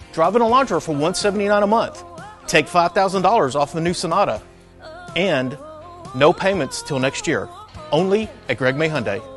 Drive an Elantra for $179 a month. Take $5,000 off the new Sonata. And no payments till next year. Only at Greg May Hyundai.